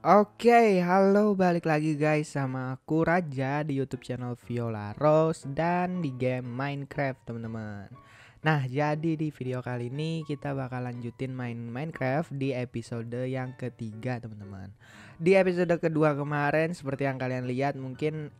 Oke, halo balik lagi guys sama aku Raja di YouTube channel Viola Rose dan di game Minecraft teman-teman. Nah, jadi di video kali ini kita bakal lanjutin main Minecraft di episode yang ketiga teman-teman. Di episode kedua kemarin seperti yang kalian lihat mungkin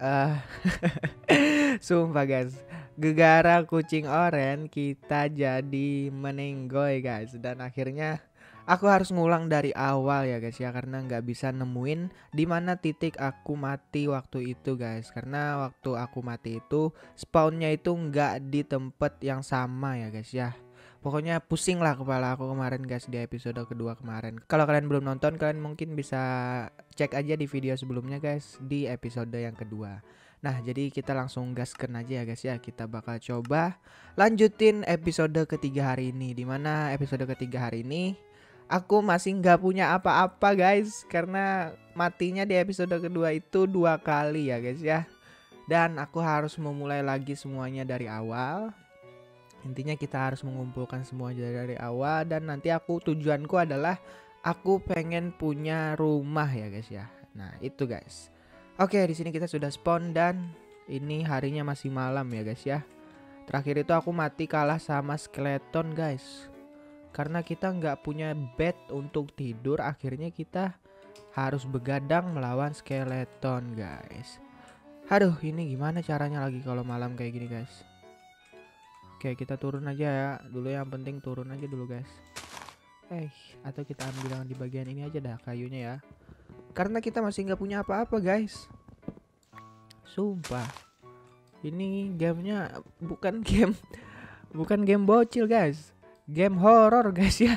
sumpah guys, gegara kucing oren kita jadi menenggoy guys, dan akhirnya aku harus ngulang dari awal ya guys ya, karena nggak bisa nemuin di mana titik aku mati waktu itu guys. Karena waktu aku mati itu spawnnya itu nggak di tempat yang sama ya guys ya. Pokoknya pusing lah kepala aku kemarin guys di episode kedua kemarin. Kalau kalian belum nonton, kalian mungkin bisa cek aja di video sebelumnya guys di episode yang kedua. Nah, jadi kita langsung gasken aja ya guys ya. Kita bakal coba lanjutin episode ketiga hari ini. Dimana episode ketiga hari ini aku masih nggak punya apa-apa guys, karena matinya di episode kedua itu 2 kali ya guys ya. Dan aku harus memulai lagi semuanya dari awal. Intinya kita harus mengumpulkan semuanya dari awal, dan nanti tujuanku adalah aku pengen punya rumah ya guys ya. Nah, itu guys. Oke, di sini kita sudah spawn dan ini harinya masih malam ya guys ya. Terakhir itu aku mati kalah sama skeleton guys. Karena kita nggak punya bed untuk tidur, akhirnya kita harus begadang melawan skeleton guys. Aduh, ini gimana caranya lagi kalau malam kayak gini guys. Oke, kita turun aja ya dulu, yang penting turun aja dulu guys. Atau kita ambil yang di bagian ini aja dah kayunya ya, karena kita masih nggak punya apa-apa guys. Sumpah, ini gamenya bukan game bukan game bocil guys, game horor guys ya.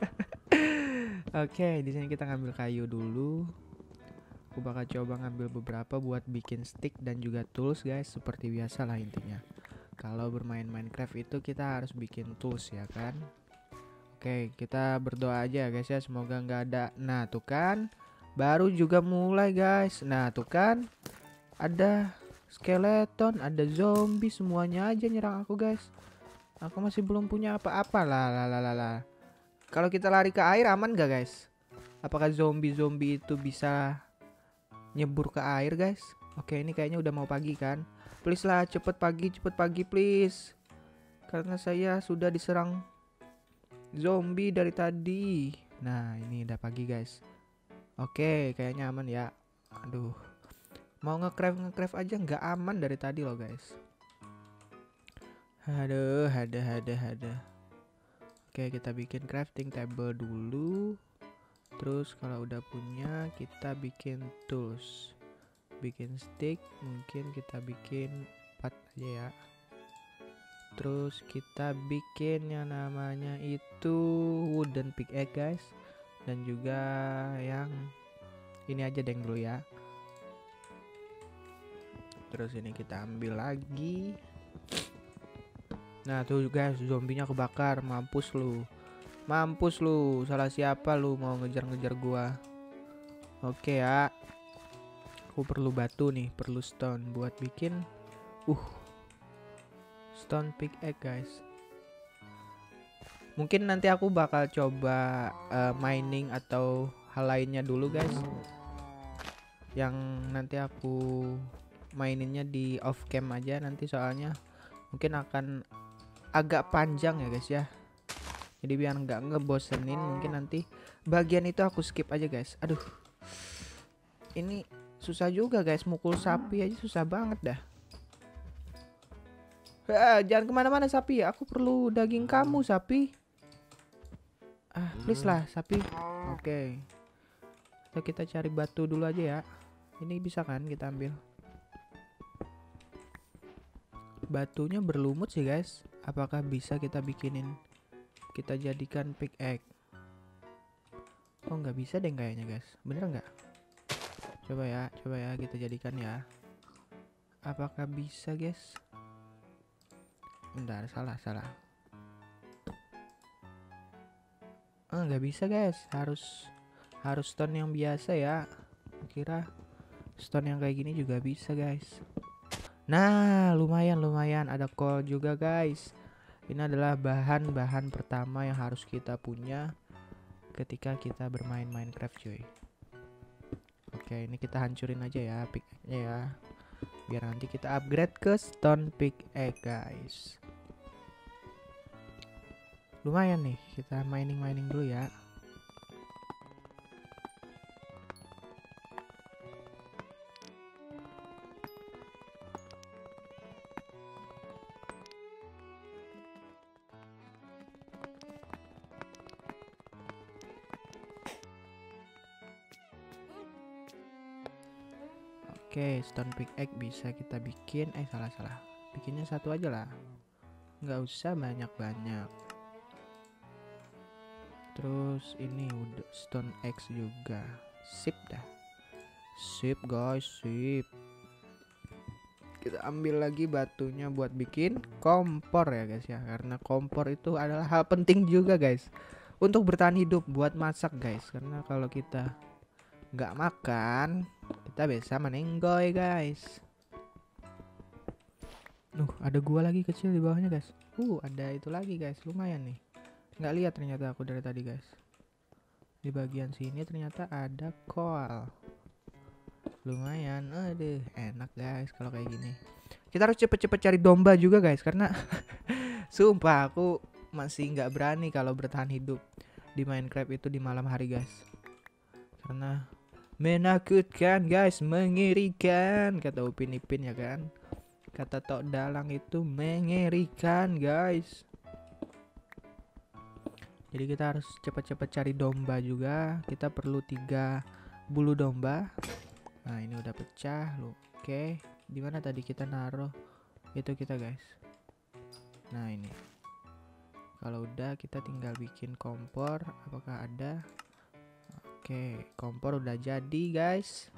Oke, di sini kita ngambil kayu dulu. Aku bakal coba ngambil beberapa buat bikin stick dan juga tools guys, seperti biasa lah intinya. Kalau bermain Minecraft itu kita harus bikin tools ya kan. Oke, kita berdoa aja guys ya, semoga nggak ada. Nah, tuh kan, baru juga mulai guys. Nah, tuh kan, ada skeleton, ada zombie, semuanya aja nyerang aku guys. Aku masih belum punya apa-apa lah. Kalau kita lari ke air aman gak guys? Apakah zombie-zombie itu bisa nyebur ke air guys? Oke, ini kayaknya udah mau pagi kan? Please lah, cepet pagi please. Karena saya sudah diserang zombie dari tadi. Nah, ini udah pagi guys. Oke, kayaknya aman ya. Aduh, mau nge-craft aja nggak aman dari tadi loh guys. Aduh, ada. Oke, kita bikin crafting table dulu. Terus kalau udah punya, kita bikin tools. Bikin stick, mungkin kita bikin 4 aja ya. Terus kita bikin yang namanya itu wooden pickaxe guys. Dan juga yang ini aja deng dulu ya. Terus ini kita ambil lagi. Nah tuh guys, zombinya kebakar. Mampus lu. Salah siapa lu mau ngejar-ngejar gua? Oke ya. Aku perlu batu nih, perlu stone buat bikin stone pickaxe guys. Mungkin nanti aku bakal coba mining atau hal lainnya dulu guys. Yang nanti aku maininnya di off cam aja nanti, soalnya mungkin akan agak panjang ya guys ya. Jadi biar nggak ngebosenin, mungkin nanti bagian itu aku skip aja guys. Aduh, ini susah juga guys, mukul sapi aja susah banget dah. Jangan kemana-mana sapi, aku perlu daging kamu sapi. Please lah sapi. Oke. Kita cari batu dulu aja ya. Ini bisa kan kita ambil. Batunya berlumut sih guys. Apakah bisa kita bikinin, kita jadikan pickaxe? Oh nggak bisa deh kayaknya guys. Bener nggak? Coba ya kita jadikan ya. Apakah bisa guys? Bentar, salah. Nggak bisa guys. Harus stone yang biasa ya. Kira stone yang kayak gini juga bisa guys. Nah, lumayan ada coal juga guys. Ini adalah bahan-bahan pertama yang harus kita punya ketika kita bermain Minecraft cuy. Oke, ini kita hancurin aja ya pickaxe-nya ya. Biar nanti kita upgrade ke stone pickaxe guys. Lumayan nih, kita mining dulu ya. Oke, stone pickaxe bisa kita bikin. Salah. Bikinnya satu aja lah. Nggak usah banyak-banyak. Terus ini udah stone axe juga. Sip dah. Sip guys, sip. Kita ambil lagi batunya buat bikin kompor ya guys ya. Karena kompor itu adalah hal penting juga guys. Untuk bertahan hidup buat masak guys. Karena kalau kita nggak makan, kita bisa menenggoy guys. Ada gua lagi kecil di bawahnya guys. Ada itu lagi guys, lumayan nih. Nggak lihat ternyata aku dari tadi guys. Di bagian sini ternyata ada coal. Lumayan, aduh enak guys kalau kayak gini. Kita harus cepet-cepet cari domba juga guys, karena sumpah aku masih nggak berani kalau bertahan hidup di Minecraft itu di malam hari guys. Karena menakutkan guys, mengerikan kata Upin Ipin ya kan. Kata Tok Dalang itu mengerikan guys. Jadi kita harus cepat-cepat cari domba juga. Kita perlu 3 bulu domba. Nah ini udah pecah loh. Oke, di mana tadi kita naruh itu kita guys. Nah ini. Kalau udah kita tinggal bikin kompor. Apakah ada? Oke, kompor udah jadi guys.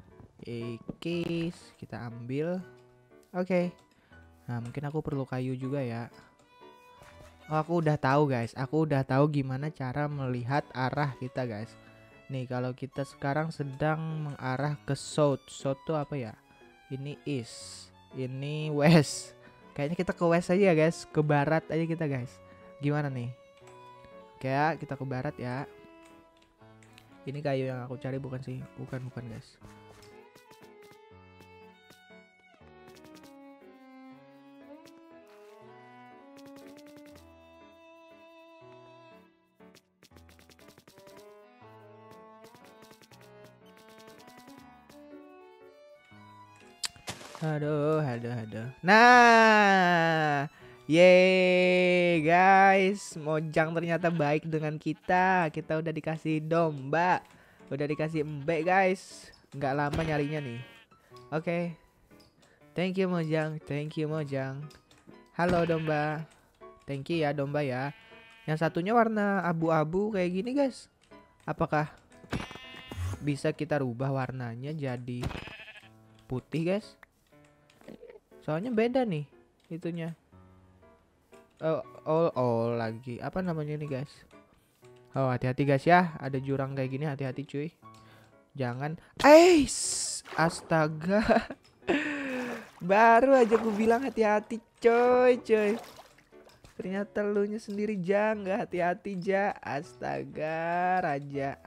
Kita ambil. Oke. Nah mungkin aku perlu kayu juga ya. Oh aku udah tahu guys. Aku udah tahu gimana cara melihat arah kita guys. Nih kalau kita sekarang sedang mengarah ke south. South tuh apa ya? Ini east. Ini west. Kayaknya kita ke west aja ya guys. Ke barat aja kita guys. Gimana nih? Oke ya, kita ke barat ya. Ini kayu yang aku cari bukan sih? Bukan guys. Aduh. Nah, yeay guys, Mojang ternyata baik dengan kita. Kita udah dikasih domba, udah dikasih embek guys. Nggak lama nyarinya nih. Oke, thank you Mojang, Halo domba, thank you ya domba ya. Yang satunya warna abu-abu kayak gini guys. Apakah bisa kita rubah warnanya jadi putih guys? Soalnya beda nih itunya. Oh lagi apa namanya nih guys? Oh hati-hati guys ya, ada jurang kayak gini, hati-hati cuy. Jangan. Astaga. Baru aja aku bilang hati-hati coy. Ternyata lu nya sendiri nggak hati-hati ja. Astaga raja.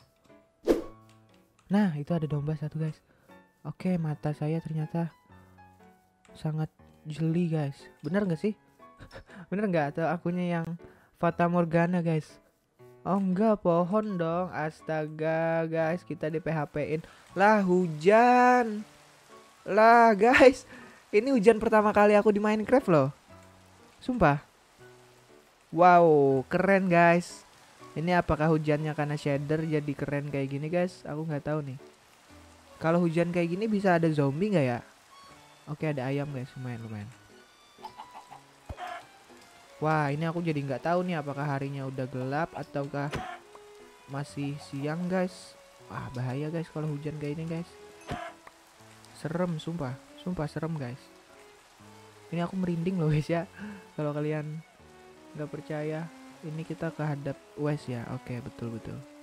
Nah itu ada domba satu guys. Oke, mata saya ternyata sangat jeli guys. Bener nggak sih? Bener nggak? Atau akunya yang Fata Morgana guys? Oh enggak, pohon dong. Astaga guys, kita di PHP-in. Lah hujan. Lah guys, ini hujan pertama kali aku di Minecraft loh. Sumpah. Wow, keren guys. Ini apakah hujannya karena shader jadi keren kayak gini guys? Aku nggak tahu nih. Kalau hujan kayak gini bisa ada zombie nggak ya? Oke ada ayam guys, lumayan. Wah ini aku jadi nggak tahu nih apakah harinya udah gelap ataukah masih siang guys. Wah bahaya guys kalau hujan kayak ini guys. Serem sumpah serem guys. Ini aku merinding loh guys ya. Kalau kalian nggak percaya, ini kita kehadap west ya. Oke betul.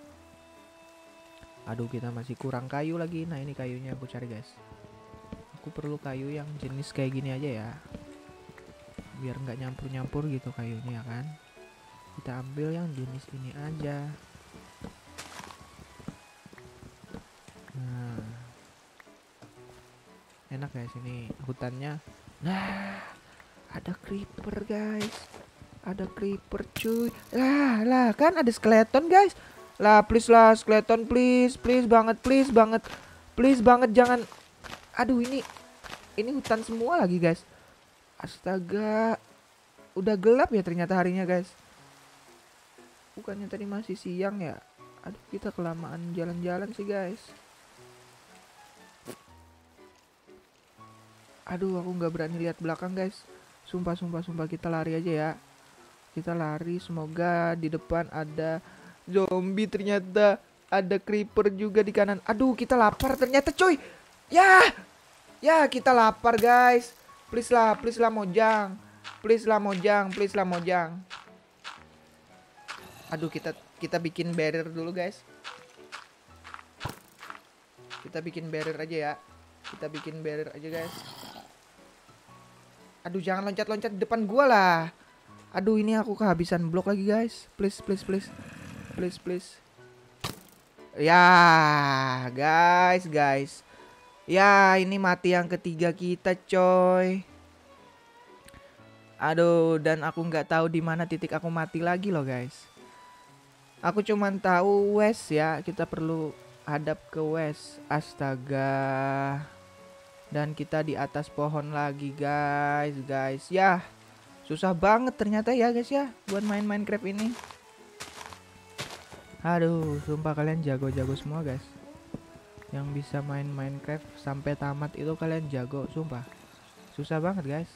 Aduh kita masih kurang kayu lagi. Nah ini kayunya aku cari guys. Aku perlu kayu yang jenis kayak gini aja ya, biar nggak nyampur gitu kayunya ya kan. Kita ambil yang jenis ini aja. Nah enak guys ini hutannya. Nah, ada creeper guys. Ada creeper cuy. Lah kan ada skeleton guys. Lah please lah skeleton please banget please banget jangan. Aduh ini hutan semua lagi guys. Astaga. Udah gelap ya ternyata harinya guys. Bukannya tadi masih siang ya. Aduh kita kelamaan jalan-jalan sih guys. Aduh aku nggak berani lihat belakang guys. Sumpah kita lari aja ya. Kita lari, semoga di depan ada zombie, ternyata ada creeper juga di kanan. Aduh kita lapar ternyata cuy. Ya kita lapar guys. Please lah Mojang. Please lah Mojang. Aduh kita bikin barrier dulu guys. Kita bikin barrier aja ya. Kita bikin barrier aja guys. Aduh jangan loncat-loncat di depan gua lah. Aduh ini aku kehabisan blok lagi guys. Please. Ya guys. Ya ini mati yang ketiga kita coy. Aduh dan aku nggak tahu di mana titik aku mati lagi loh guys. Aku cuman tahu west ya. Kita perlu hadap ke west. Astaga. Dan kita di atas pohon lagi guys. Ya susah banget ternyata ya guys ya buat main Minecraft ini. Aduh sumpah kalian jago-jago semua guys. Yang bisa main Minecraft sampai tamat itu kalian jago sumpah. Susah banget guys.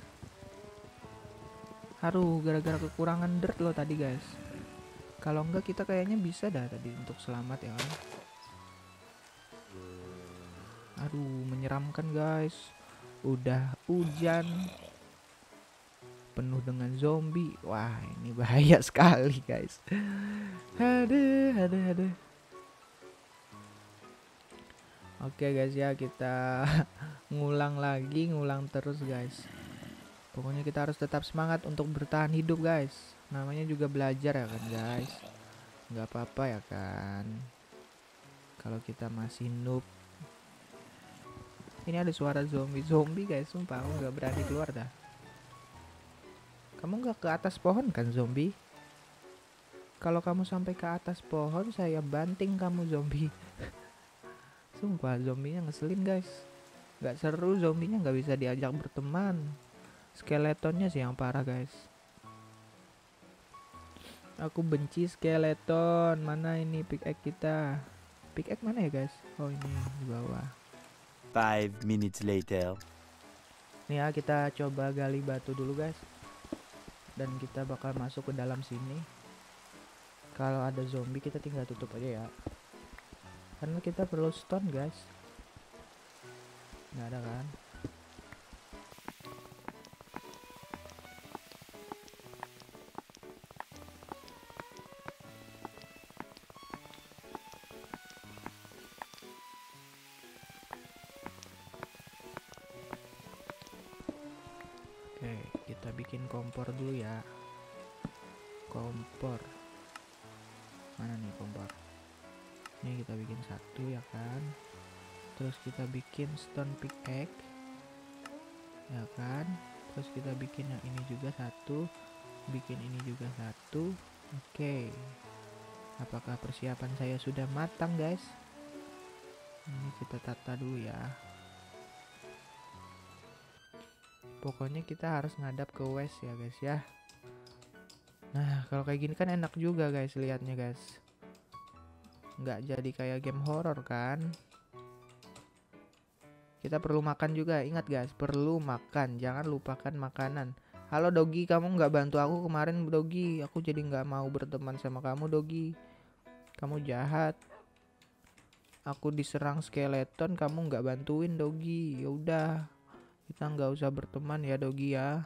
Aduh gara-gara kekurangan dirt loh tadi guys. Kalau enggak kita kayaknya bisa dah tadi untuk selamat ya kan. Aduh menyeramkan guys. Udah hujan penuh dengan zombie. Wah ini bahaya sekali guys. Aduh. Oke guys ya kita ngulang terus guys. Pokoknya kita harus tetap semangat untuk bertahan hidup guys. Namanya juga belajar ya kan guys. Nggak apa-apa ya kan. Kalau kita masih noob. Ini ada suara zombie guys. Sumpah aku nggak berani keluar dah. Kamu nggak ke atas pohon kan zombie? Kalau kamu sampai ke atas pohon saya banting kamu zombie. Sumpah zombinya ngeselin guys. Nggak seru zombinya, nggak bisa diajak berteman. Skeletonnya sih yang parah guys. Aku benci skeleton. Mana ini pickaxe kita? Pickaxe mana ya guys? Oh ini di bawah. 5 minutes later. Nih ya kita coba gali batu dulu guys. Dan kita bakal masuk ke dalam sini. Kalau ada zombie kita tinggal tutup aja ya. Karena kita perlu stone guys. Nggak ada kan? Oke, kita bikin kompor dulu ya. Kompor. Mana nih kompor? Ini kita bikin satu ya kan. Terus kita bikin stone pickaxe. Ya kan? Terus kita bikin yang ini juga satu. Bikin ini juga satu. Oke. Apakah persiapan saya sudah matang guys? Ini kita tata dulu ya. Pokoknya kita harus ngadap ke west ya guys ya. Nah kalau kayak gini kan enak juga guys liatnya guys. Nggak jadi kayak game horror kan. Kita perlu makan juga, ingat guys, perlu makan, jangan lupakan makanan. Halo Dogi, kamu nggak bantu aku kemarin Dogi. Aku jadi nggak mau berteman sama kamu Dogi. Kamu jahat. Aku diserang skeleton, kamu nggak bantuin Dogi. Ya udah, kita nggak usah berteman ya Dogi ya.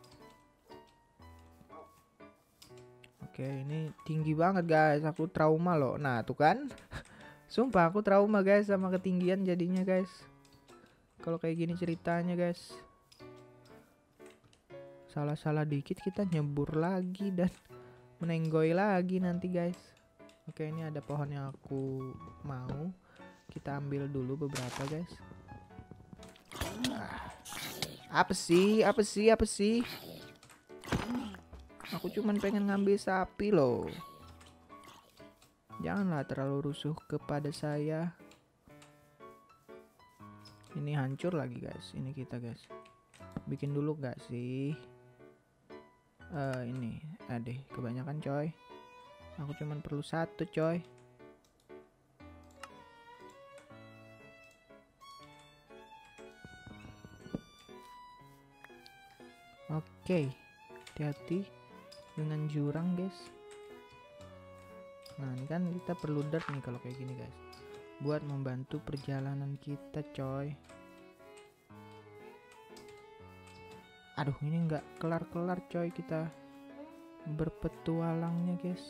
Oke, ini tinggi banget guys. Aku trauma loh. Nah tuh kan. Sumpah aku trauma guys sama ketinggian jadinya guys. Kalau kayak gini ceritanya guys. Salah-salah dikit kita nyebur lagi dan menenggoy lagi nanti guys. Oke ini ada pohon yang aku mau. Kita ambil dulu beberapa guys. Apa sih? Apa sih? Apa sih? Aku cuman pengen ngambil sapi loh. Janganlah terlalu rusuh kepada saya. Ini hancur lagi guys. Ini kita guys. Bikin dulu gak sih? Ini. Aduh, kebanyakan coy. Aku cuman perlu satu coy. Oke, hati-hati dengan jurang guys. Nah ini kan kita perlu dirt nih kalau kayak gini guys, buat membantu perjalanan kita coy. Aduh ini nggak kelar-kelar coy kita berpetualangnya guys.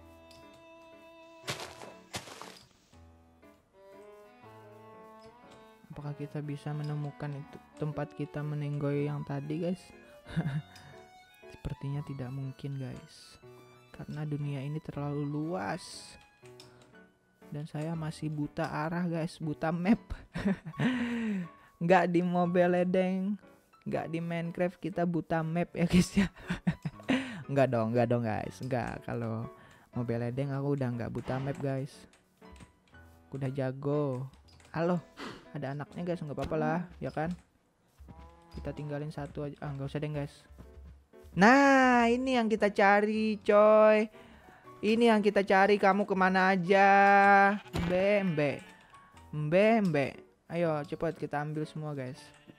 Apakah kita bisa menemukan itu tempat kita menenggoy yang tadi guys? Sepertinya tidak mungkin guys, karena dunia ini terlalu luas dan saya masih buta arah guys, buta map. Nggak di Mobile Legends, nggak di Minecraft, kita buta map ya guys ya. Nggak dong guys, nggak. Kalau Mobile Legends aku udah nggak buta map guys, aku udah jago. Halo, ada anaknya guys, nggak apa-apa lah ya kan. Kita tinggalin satu aja. Nggak usah deh guys. Nah ini yang kita cari coy. Ini yang kita cari. Kamu kemana aja? Mbe. Ayo cepat kita ambil semua guys.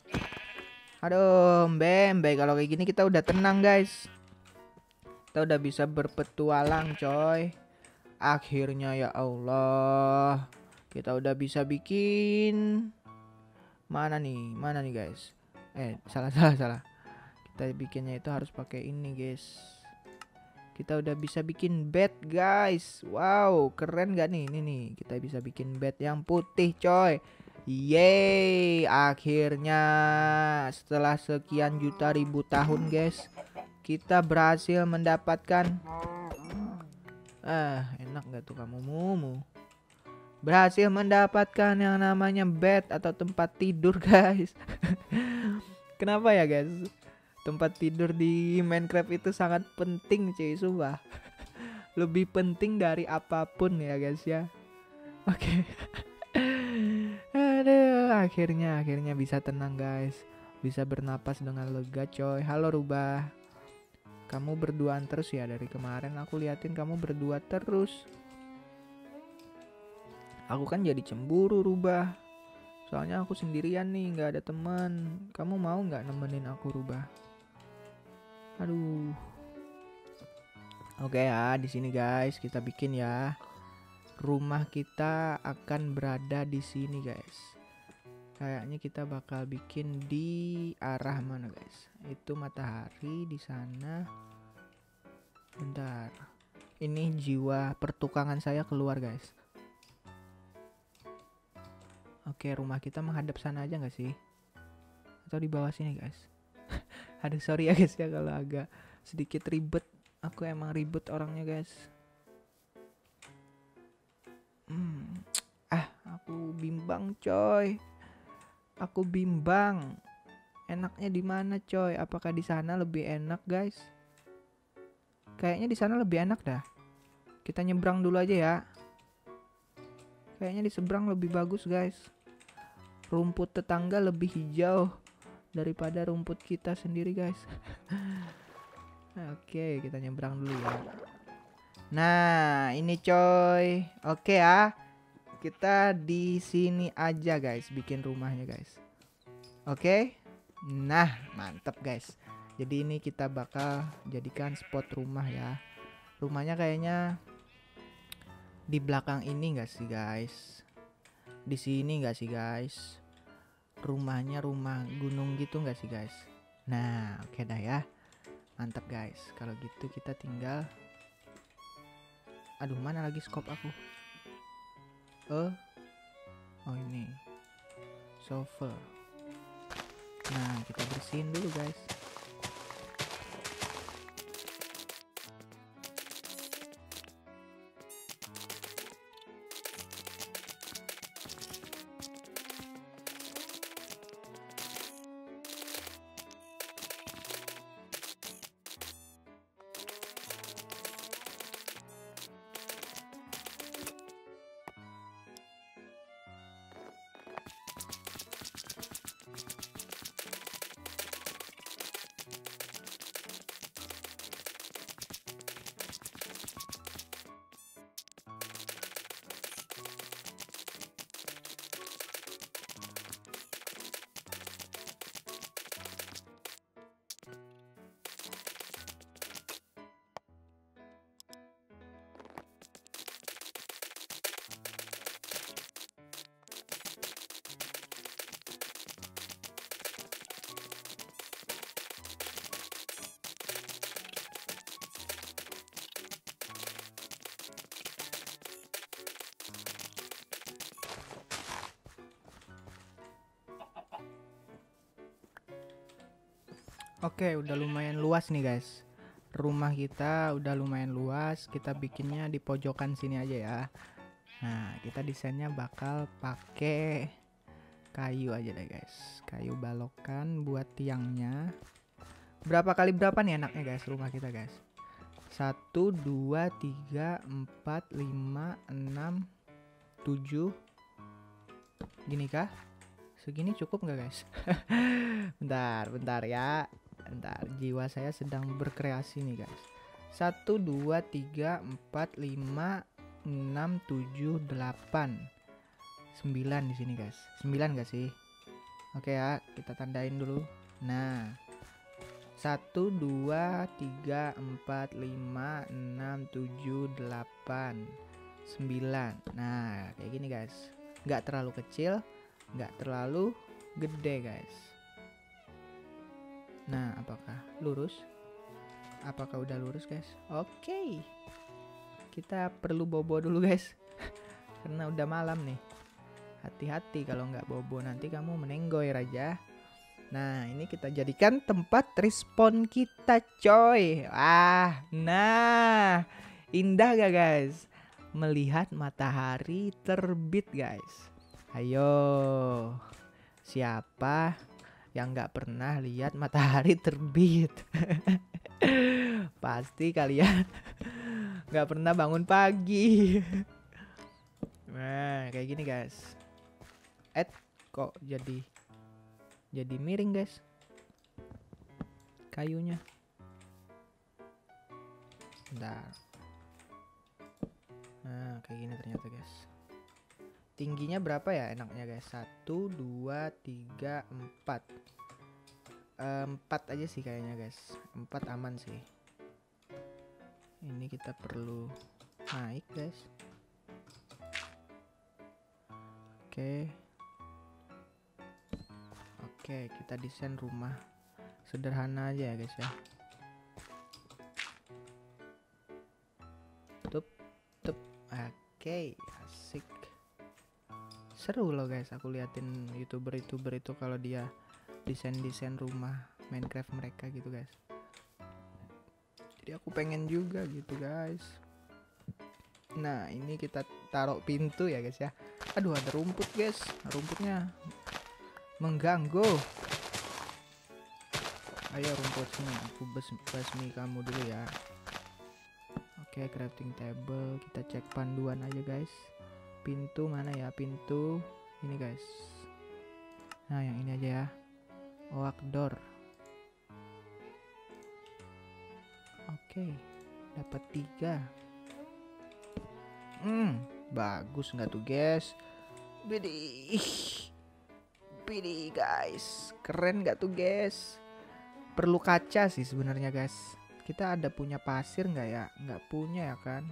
Aduh mbe. Kalau kayak gini kita udah tenang guys. Kita udah bisa berpetualang coy. Akhirnya ya Allah, kita udah bisa bikin. Mana nih guys. Salah. Kita bikinnya itu harus pakai ini guys. Kita udah bisa bikin bed guys. Wow keren gak nih? Ini nih kita bisa bikin bed yang putih coy. Yeay, akhirnya setelah sekian juta ribu tahun guys, kita berhasil mendapatkan enak gak tuh kamu mumu? Berhasil mendapatkan yang namanya bed atau tempat tidur guys. Kenapa ya guys? Tempat tidur di Minecraft itu sangat penting cuy, sumpah. Lebih penting dari apapun ya guys ya. Oke. Aduh, akhirnya bisa tenang guys. Bisa bernapas dengan lega coy. Halo Rubah. Kamu berduaan terus ya dari kemarin, aku liatin kamu berdua terus. Aku kan jadi cemburu Rubah. Soalnya aku sendirian nih, nggak ada teman. Kamu mau nggak nemenin aku Rubah? Aduh. Oke ya, di sini guys kita bikin ya. Rumah kita akan berada di sini guys. Kayaknya kita bakal bikin di arah mana guys? Itu matahari di sana. Bentar. Ini jiwa pertukangan saya keluar guys. Oke, rumah kita menghadap sana aja nggak sih? Atau di bawah sini guys? Aduh sorry ya guys ya kalau agak sedikit ribet. Aku emang ribet orangnya guys. Aku bimbang coy. Aku bimbang. Enaknya di mana coy? Apakah di sana lebih enak guys? Kayaknya di sana lebih enak dah. Kita nyebrang dulu aja ya. Kayaknya di seberang lebih bagus guys. Rumput tetangga lebih hijau daripada rumput kita sendiri guys. Oke, kita nyebrang dulu ya. Nah, ini coy. Oke ya. Kita di sini aja guys bikin rumahnya guys. Oke. Nah, mantep guys. Jadi ini kita bakal jadikan spot rumah ya. Rumahnya kayaknya di belakang ini enggak sih guys? Di sini enggak sih guys? Rumahnya rumah gunung gitu enggak sih guys? Nah, oke dah ya. Mantap guys. Kalau gitu kita tinggal. Aduh, mana lagi scope aku? Oh ini. Shovel. Nah, kita bersihin dulu guys. Oke, udah lumayan luas nih guys. Rumah kita udah lumayan luas. Kita bikinnya di pojokan sini aja ya. Nah, kita desainnya bakal pakai kayu aja deh guys. Kayu balokan buat tiangnya. Berapa kali berapa nih enaknya guys rumah kita guys? 1, 2, 3, 4, 5, 6, 7. Gini kah? Segini cukup nggak guys? Bentar ya. Bentar, jiwa saya sedang berkreasi nih guys. 1, 2, 3, 4, 5, 6, 7, 8, 9 di sini guys. 9 gak sih? Oke ya, kita tandain dulu. Nah, 1, 2, 3, 4, 5, 6, 7, 8, 9. Nah, kayak gini guys. Nggak terlalu kecil, nggak terlalu gede guys. Nah, apakah lurus? Apakah udah lurus guys? Oke. Kita perlu bobo dulu guys. Karena udah malam nih. Hati-hati kalau nggak bobo, nanti kamu menenggoy raja. Nah, ini kita jadikan tempat respawn kita coy. Nah, indah gak guys? Melihat matahari terbit guys. Ayo, siapa yang nggak pernah lihat matahari terbit? Pasti kalian nggak pernah bangun pagi. Nah, kayak gini guys. Kok jadi miring guys kayunya. Bentar. Nah, kayak gini ternyata guys. Tingginya berapa ya enaknya guys? 1, 2, 3, 4. 4 aja sih kayaknya guys. 4 aman sih. Ini kita perlu naik guys. Oke, kita desain rumah sederhana aja ya guys ya. Oke, asik. Seru loh guys, aku liatin youtuber itu kalau dia desain rumah Minecraft mereka gitu guys. Jadi aku pengen juga gitu guys. Nah, ini kita taruh pintu ya guys ya. Aduh, ada rumput guys. Rumputnya mengganggu. Ayo rumput sini, aku basmi kamu dulu ya. Oke, crafting table. Kita cek panduan aja guys. Pintu mana ya? Pintu ini guys. Nah, yang ini aja ya. Oak door. Oke, dapat 3. Bagus nggak tuh guys? Bidi guys, keren nggak tuh guys? Perlu kaca sih sebenarnya guys. Kita ada punya pasir nggak ya? Nggak punya ya kan?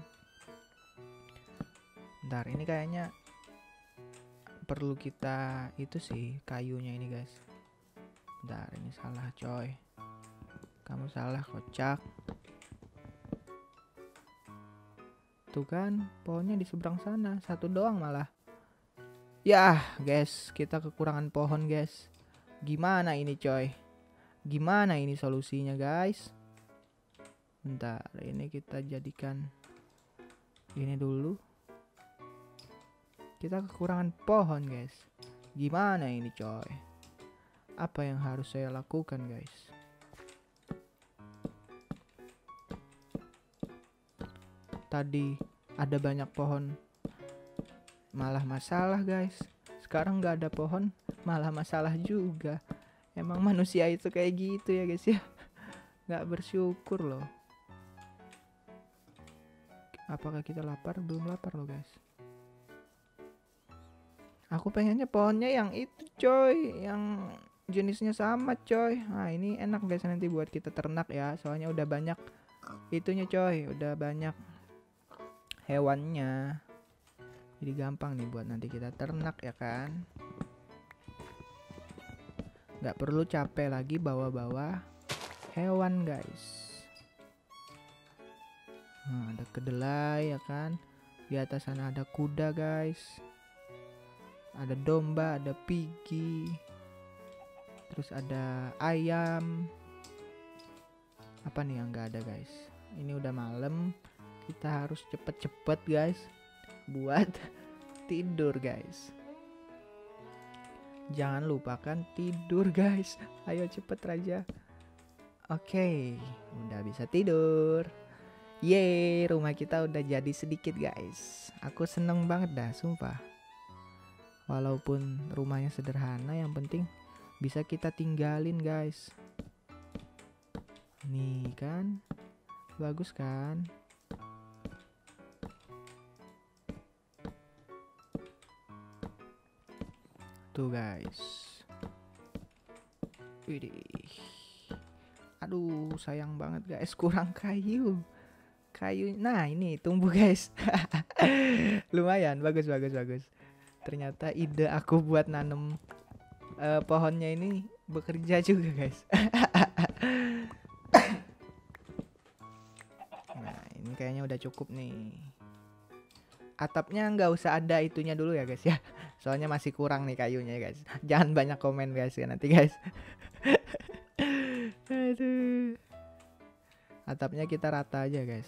Bentar, ini kayaknya perlu kita itu sih kayunya ini guys. Bentar, ini salah coy. Kamu salah kocak. Tuh kan, pohonnya di seberang sana. Satu doang malah. Yah guys, kita kekurangan pohon guys. Gimana ini coy? Gimana ini solusinya guys? Bentar, ini kita jadikan ini dulu. Kita kekurangan pohon guys. Gimana ini coy? Apa yang harus saya lakukan guys? Tadi ada banyak pohon, malah masalah guys. Sekarang nggak ada pohon, malah masalah juga. Emang manusia itu kayak gitu ya guys ya. Nggak bersyukur loh. Apakah kita lapar? Belum lapar loh guys. Aku pengennya pohonnya yang itu coy, yang jenisnya sama coy. Nah ini enak guys nanti buat kita ternak ya. Soalnya udah banyak itunya coy, udah banyak hewannya. Jadi gampang nih buat nanti kita ternak ya kan. Nggak perlu capek lagi bawa-bawa hewan guys. Nah, ada kedelai ya kan. Di atas sana ada kuda guys. Ada domba, ada pigi. Terus ada ayam. Apa nih yang nggak ada guys? Ini udah malam, kita harus cepet-cepet guys buat tidur guys. Jangan lupakan tidur guys. Ayo cepet Raja. Oke, udah bisa tidur. Yeay, rumah kita udah jadi sedikit guys. Aku seneng banget dah, sumpah. Walaupun rumahnya sederhana, yang penting bisa kita tinggalin guys. Nih kan, bagus kan? Tuh guys. Widih. Aduh, sayang banget guys, kurang kayu. Nah ini tumbuh guys. Lumayan, bagus. Ternyata ide aku buat nanam pohonnya ini bekerja juga guys. Nah ini kayaknya udah cukup nih. Atapnya nggak usah ada itunya dulu ya guys ya. Soalnya masih kurang nih kayunya guys. Jangan banyak komen guys ya nanti guys. Aduh. Atapnya kita rata aja guys.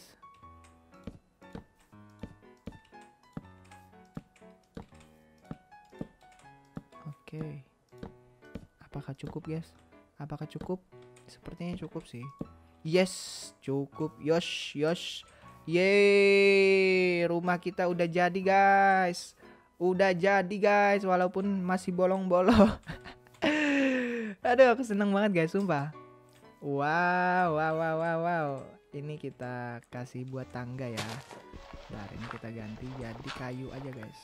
Oke. Apakah cukup guys? Apakah cukup? Sepertinya cukup sih. Yes, cukup. Yosh. Yeay, rumah kita udah jadi guys. Walaupun masih bolong-bolong. Aduh, aku seneng banget guys, sumpah. Wow. Ini kita kasih buat tangga ya. Nah, ini kita ganti jadi kayu aja guys.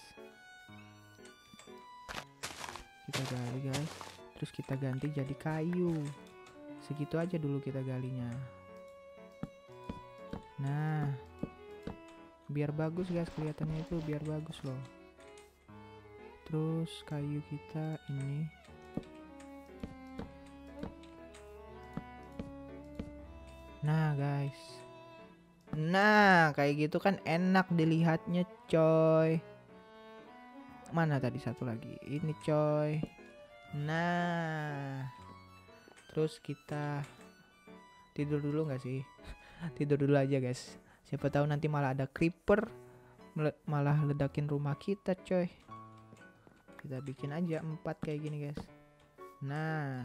Kita gali guys. Terus kita ganti jadi kayu. Segitu aja dulu kita galinya. Nah, biar bagus guys, kelihatannya itu biar bagus loh. Terus kayu kita ini. Nah guys. Nah kayak gitu kan enak dilihatnya coy. Mana tadi satu lagi? Ini coy. Nah, terus kita tidur dulu nggak sih? Tidur dulu aja guys. Siapa tahu nanti malah ada creeper malah ledakin rumah kita coy. Kita bikin aja 4 kayak gini guys. Nah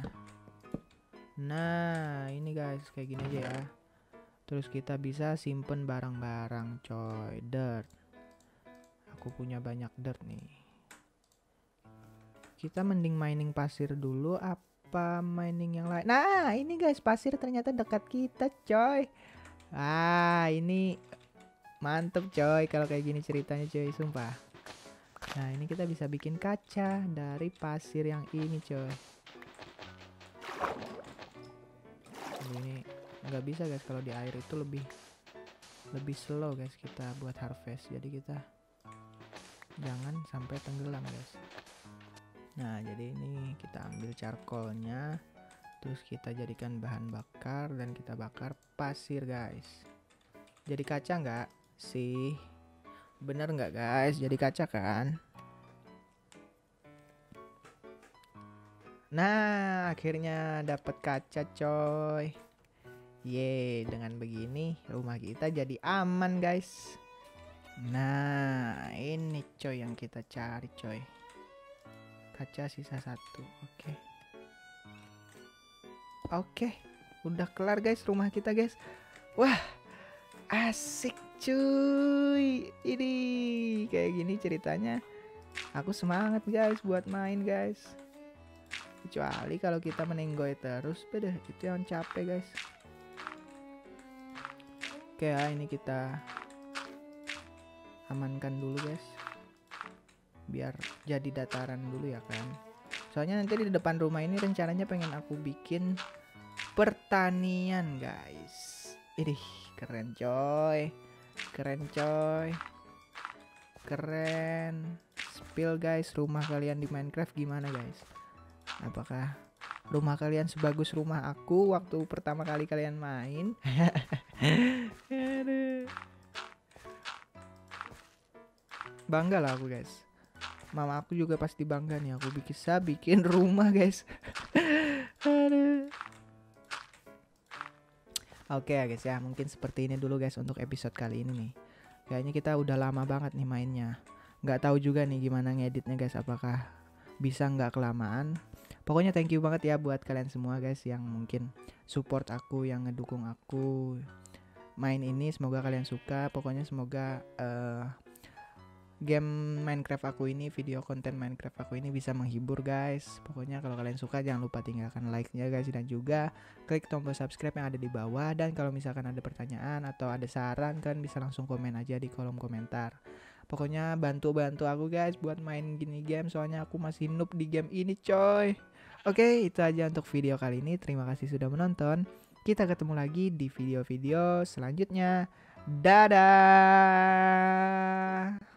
ini guys kayak gini aja ya. Terus kita bisa simpen barang-barang coy. Dirt. Aku punya banyak dirt nih. Kita mending mining pasir dulu apa mining yang lain? Nah ini guys, pasir ternyata dekat kita coy. Ini mantep coy kalau kayak gini ceritanya coy, sumpah. Nah ini kita bisa bikin kaca dari pasir yang ini coy. Ini nggak bisa guys, kalau di air itu lebih slow guys kita buat harvest. Jadi kita jangan sampai tenggelam guys. Nah jadi ini kita ambil charcoalnya, terus kita jadikan bahan bakar dan kita bakar pasir guys. Jadi kaca nggak sih? Bener nggak guys? Jadi kaca kan? Nah akhirnya dapat kaca coy. Yeay, dengan begini rumah kita jadi aman guys. Nah ini coy yang kita cari coy. Kaca sisa 1. Oke, udah kelar guys rumah kita guys. Wah asik cuy. Ini kayak gini ceritanya aku semangat guys buat main guys. Kecuali kalau kita menenggoy terus, beda itu yang capek guys. Oke ya, ini kita amankan dulu guys, biar jadi dataran dulu ya kan. Soalnya nanti di depan rumah ini rencananya pengen aku bikin pertanian guys. Idih keren coy. Keren. Spill guys, rumah kalian di Minecraft gimana guys? Apakah rumah kalian sebagus rumah aku waktu pertama kali kalian main? Bangga lah aku guys. Mama aku juga pasti bangga nih aku bisa bikin rumah guys. Oke ya guys ya, mungkin seperti ini dulu guys untuk episode kali ini nih. Kayaknya kita udah lama banget nih mainnya. Nggak tahu juga nih gimana ngeditnya guys, apakah bisa nggak kelamaan. Pokoknya thank you banget ya buat kalian semua guys yang mungkin support aku, yang ngedukung aku main ini. Semoga kalian suka. Pokoknya semoga game Minecraft aku ini, video konten Minecraft aku ini bisa menghibur guys. Pokoknya kalau kalian suka jangan lupa tinggalkan like-nya guys, dan juga klik tombol subscribe yang ada di bawah. Dan kalau misalkan ada pertanyaan atau ada saran kan bisa langsung komen aja di kolom komentar. Pokoknya bantu aku guys buat main gini game, soalnya aku masih noob di game ini coy. Oke, itu aja untuk video kali ini. Terima kasih sudah menonton. Kita ketemu lagi di video-video selanjutnya. Dadah.